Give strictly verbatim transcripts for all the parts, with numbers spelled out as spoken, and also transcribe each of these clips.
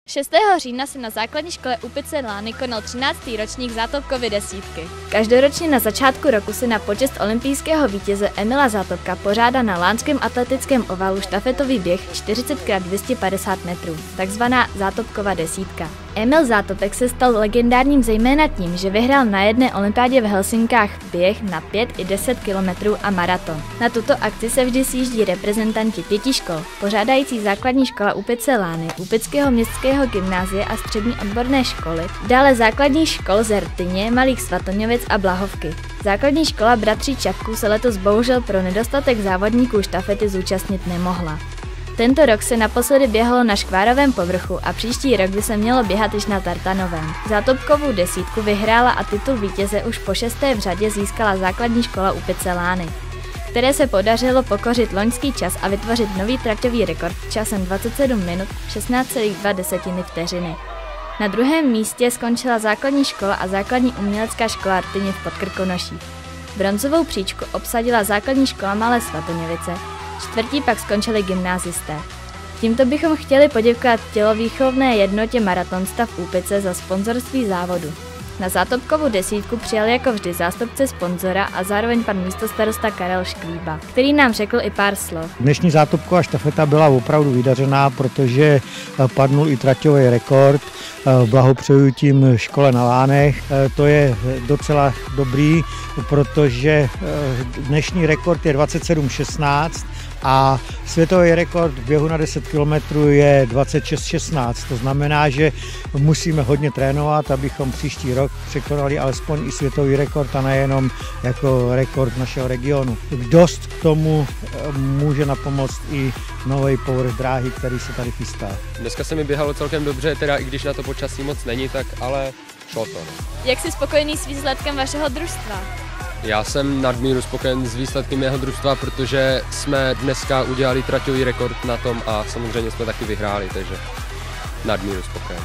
šestého října se na základní škole Úpice Lány konal třináctý ročník Zátopkovy desítky. Každoročně na začátku roku se na počest olympijského vítěze Emila Zátopka pořádá na lánském atletickém ovalu štafetový běh čtyřicet krát dvě stě padesát metrů, takzvaná Zátopkova desítka. Emil Zátopek se stal legendárním zejména tím, že vyhrál na jedné olympiádě v Helsinkách běh na pět i deset kilometrů a maraton. Na tuto akci se vždy sjíždí reprezentanti pěti škol, pořádající základní škola Úpice Lány, Úpického městského gymnázia a střední odborné školy, dále základní škol z Rtyně, Malých Svatoňovic a Blahovky. Základní škola bratří Čapků se letos bohužel pro nedostatek závodníků štafety zúčastnit nemohla. Tento rok se naposledy běhalo na škvárovém povrchu a příští rok by se mělo běhat již na tartanovém. Zátopkovou desítku vyhrála a titul vítěze už po šesté v řadě získala základní škola Úpice Lány, které se podařilo pokořit loňský čas a vytvořit nový traťový rekord časem dvacet sedm minut šestnáct celá dva desetiny vteřiny. Na druhém místě skončila základní škola a základní umělecká škola Rtyně v Podkrkonoších. Bronzovou příčku obsadila základní škola Malé Svatoňovice, čtvrtí pak skončili gymnázisté. Tímto bychom chtěli poděkovat tělovýchovné jednotě Maratonsta v Úpice za sponzorství závodu. Na Zátopkovu desítku přijal jako vždy zástupce sponzora a zároveň pan místostarosta Karel Šklíba, který nám řekl i pár slov. Dnešní Zátopková štafeta byla opravdu vydařená, protože padnul i traťový rekord. Blahopřeju tím škole na Lánech. To je docela dobrý, protože dnešní rekord je dvacet sedm šestnáct a světový rekord v běhu na deset kilometrů je dvacet šest šestnáct. To znamená, že musíme hodně trénovat, abychom příští rok překonali alespoň i světový rekord a nejenom jako rekord našeho regionu. Dost k tomu může napomoct i nový povrch dráhy, který se tady chystá. Dneska se mi běhalo celkem dobře, teda i když na to počasí moc není, tak ale šlo to. Jak jsi spokojený s výsledkem vašeho družstva? Já jsem nadmíru spokojen s výsledkem mého družstva, protože jsme dneska udělali traťový rekord na tom a samozřejmě jsme taky vyhráli, takže nadmíru spokojen.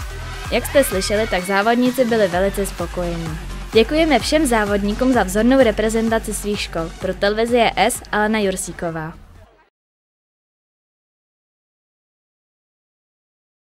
Jak jste slyšeli, tak závodníci byli velice spokojení. Děkujeme všem závodníkům za vzornou reprezentaci svých škol. Pro televizi je S. Alena Jursíková.